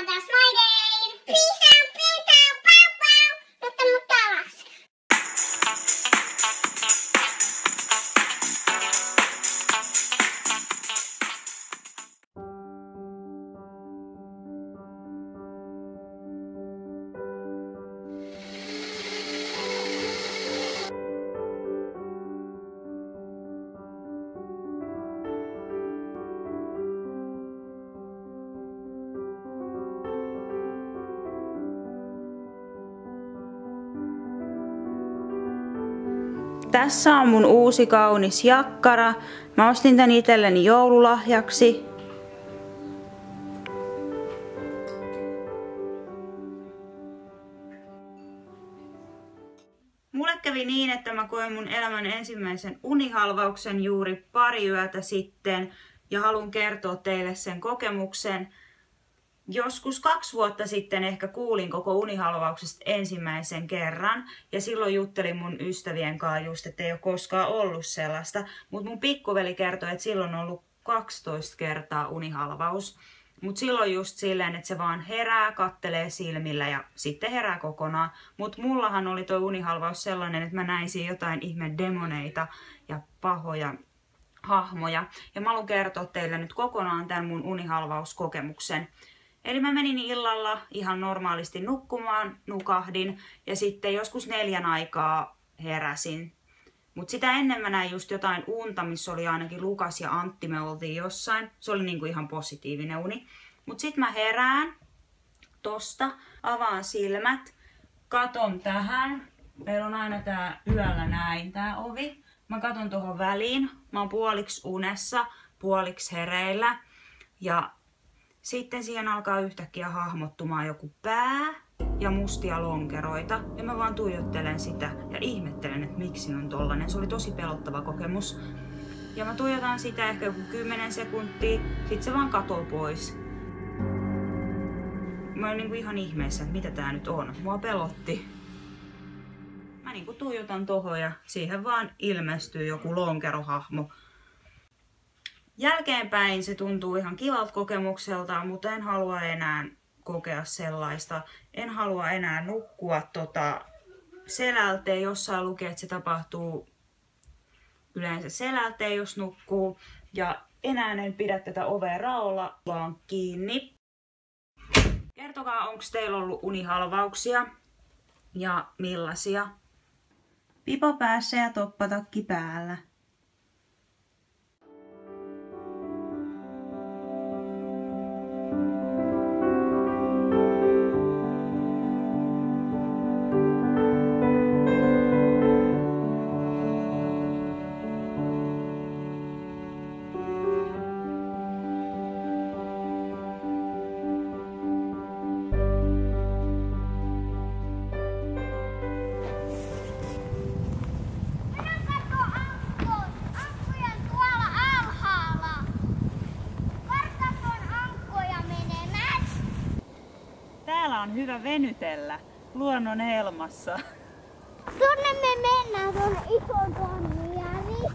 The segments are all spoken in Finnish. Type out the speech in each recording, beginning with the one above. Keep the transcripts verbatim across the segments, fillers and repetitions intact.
taas Friday! Peace out, peace out, pow pow! Nyt on mut alas. Tässä on mun uusi kaunis jakkara. Mä ostin tän itselleni joululahjaksi. Mulle kävi niin, että mä koin mun elämän ensimmäisen unihalvauksen juuri pari yötä sitten. Ja haluan kertoa teille sen kokemuksen. Joskus kaksi vuotta sitten ehkä kuulin koko unihalvauksesta ensimmäisen kerran. Ja silloin juttelin mun ystävien kanssa just, että ei ole koskaan ollut sellaista. Mutta mun pikkuveli kertoi, että silloin on ollut kaksitoista kertaa unihalvaus. Mutta silloin just silleen, että se vaan herää, kattelee silmillä ja sitten herää kokonaan. Mutta mullahan oli toi unihalvaus sellainen, että mä näin siinä jotain ihme demoneita ja pahoja hahmoja. Ja mä haluan kertoa teille nyt kokonaan tämän mun unihalvauskokemuksen. Eli mä menin illalla ihan normaalisti nukkumaan, nukahdin ja sitten joskus neljän aikaa heräsin. Mutta sitä ennen mä näin just jotain unta, missä oli ainakin Lukas ja Antti, me oltiin jossain. Se oli niinku ihan positiivinen uni. Mutta sit mä herään tosta, avaan silmät, katon tähän. Meillä on aina tää yöllä näin tää ovi. Mä katon tuohon väliin. Mä oon puoliksi unessa, puoliksi hereillä. Ja sitten siihen alkaa yhtäkkiä hahmottumaan joku pää ja mustia lonkeroita. Ja mä vaan tuijottelen sitä ja ihmettelen, että miksi on tollanen. Se oli tosi pelottava kokemus. Ja mä tuijotan sitä ehkä joku kymmenen sekuntia, sit se vaan katoo pois. Mä olin niinku ihan ihmeessä, että mitä tää nyt on. Mua pelotti. Mä niinku tuijotan tohon ja siihen vaan ilmestyy joku lonkerohahmo. Jälkeenpäin se tuntuu ihan kivalta kokemukselta, mutta en halua enää kokea sellaista. En halua enää nukkua tota selälteen. Jossain lukee, että se tapahtuu yleensä selälteen, jos nukkuu. Ja enää en pidä tätä ovea raolla, vaan kiinni. Kertokaa, onko teillä ollut unihalvauksia ja millaisia? Pipo päässä ja toppatakki päällä. Täällä on hyvä venytellä luonnon helmassa. Tuonne me mennään tuonne isoon tonniari.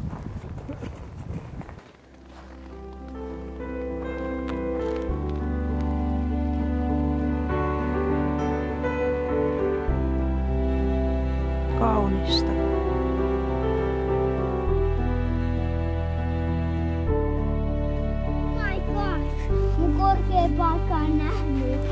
Kaunista. My god, mun korkeampaa on nähnyt.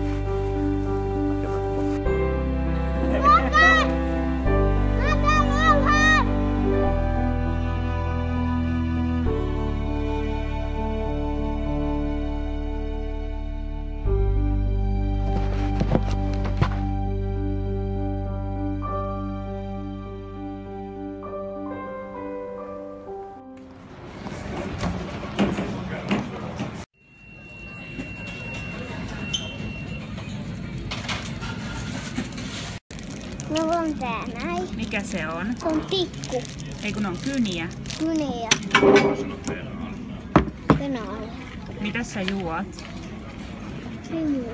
Mulla on tää näin. Mikä se on? Se on tikku. Ei kun on kyniä. Kyniä. Venäjä. Mitä sä juot? Kyniä.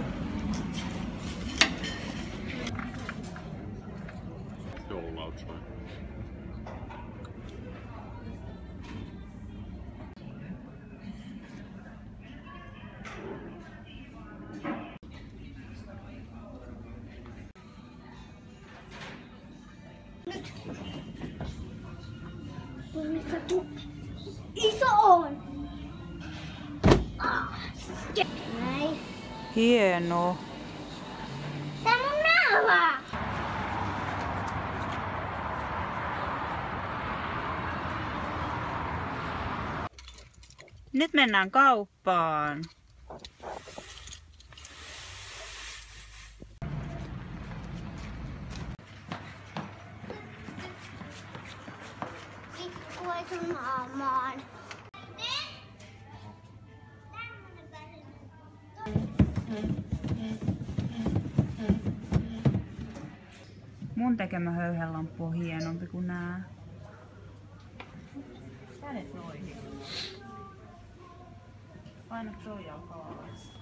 Hienoa. Tää on mun naama! Nyt mennään kauppaan. Pikkuisen naamaan. Mun tekemä höyhenlamppu on hienompi kuin nää. Kädet noihin. Paina toi jalka alas.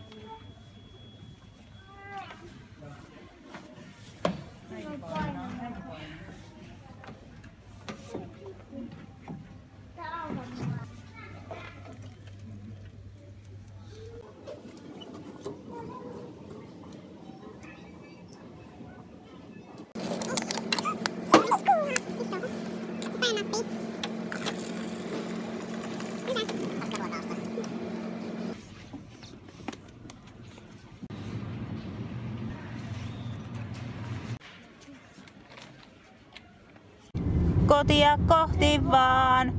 Näin painaa, näin painaa. Kotia kohti vaan.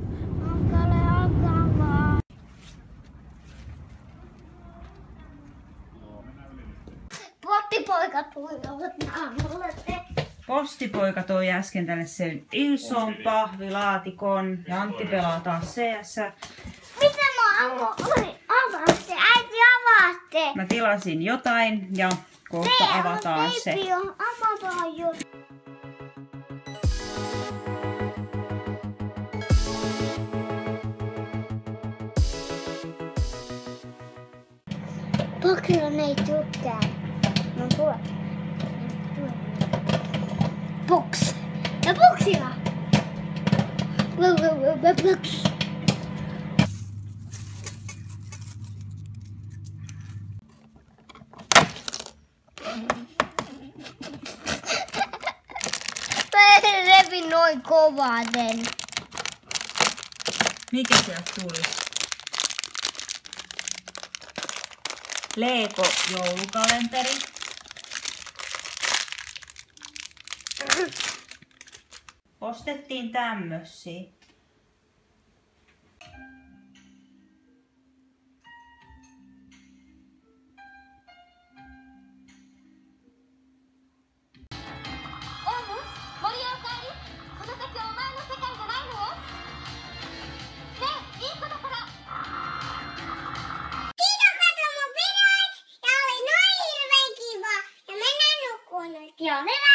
Pottipoika tulivat naamulle. Postipoika toi äsken tänne sen ison pahvilaatikon ja Antti pelaa taas C S. Mitä mä avaatte? Äiti avaatte! Mä tilasin jotain ja kohta avataan se. Baby on avataan jo. Pokemon ei tykkää. No tuo. Box. Ja boxia. Box. Mä revin noin kovaten. Mikä sieltä tuli? Lego joulukalenteri. Ostettiin tämmösiä. Joo,